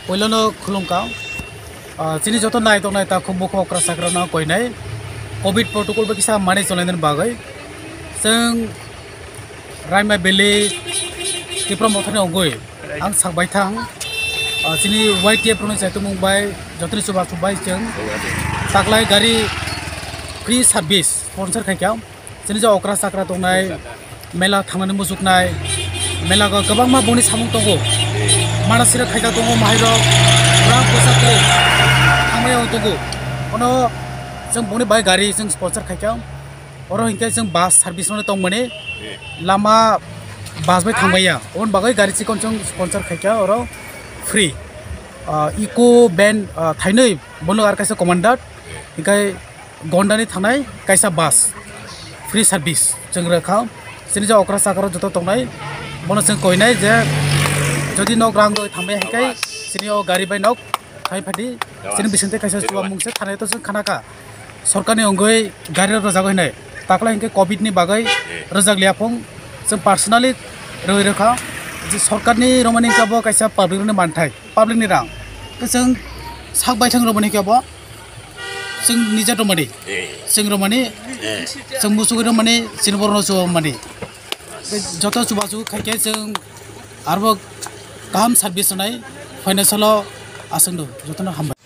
पहिलो खुलुमका चिनी जतो नाय तो नाय ता खुब मुख अक्रा साक्रा ना कोई नाय कोविड प्रोटोकॉल बा किसा माने चलायन बागै जों रायमा बेले तिप्रा मथने अंगय आं साबाय थां चिनी वाइटिए प्रोनो जायतो मुंबाई जतनि सुबा सुबाय जों ताकलाय गारि फ्री सर्विस स्पन्सर खायखाव चिनी जा अक्रा साक्रा दंनाय मेला थांनानै मुजुकनाय मेला गोबां मा बनि सामुं दंगो मानसिरा खायदा दङ माहायरो रां फैसाखौ थांनायाव दंगो उनाव जों बनि बाय गारि जों स्पन्सर खायखाव अर हिंखे जों बास सार्भिस दं माने लामा बास बाय थांबाया उन बागै गारि चिकन जों स्पन्सर खायखाव अर फ्री इको बेन थाइनै बनो आर कायसा कमान्डार हिंखे गन्डानि थांनाय कायसा बास फ्री सर्विस जों रोखाव चिनी जा अक्रा साक्रा जतो दंनाय बनो जों कयनाय जे जदि नक रां दय थांबाय हायखाय चिनी गारि बाय नक थाइ फादि चिनी बिसंते कायसा सुवा मुंसे थानाय तो जों खानाका सरकारनि अंगै गारि रजाग होनाय ताकला हिंखे कोविड नि बागै रजाग लियाफं जों पार्सोनाली रोय रोखा जे सरकारनि रमानि काबो कायसा पाब्लिकनि मानथाय पाब्लिकनि रां जों साग बायथां रमानि काबो जों निजा रमानि जों रमानि जों मुसुगै रमानि चिनी बरनो सुवा मानि जत सुबा सु खायखाय जों आरो गाहाम सार्भिस होनाय फाइनान्सियेल आसंदो जतनो हामबाय।